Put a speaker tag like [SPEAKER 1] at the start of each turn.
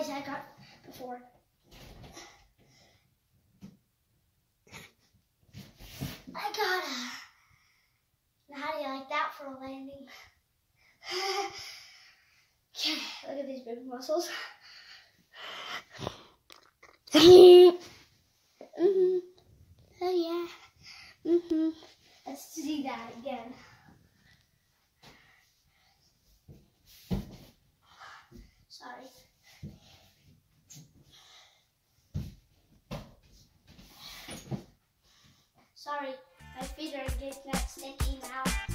[SPEAKER 1] size I got before. I got a. Now how do you like that for a landing? Okay, look at these big muscles. Oh yeah. Let's see that again. Sorry. Sorry, my feet are getting that sticky now.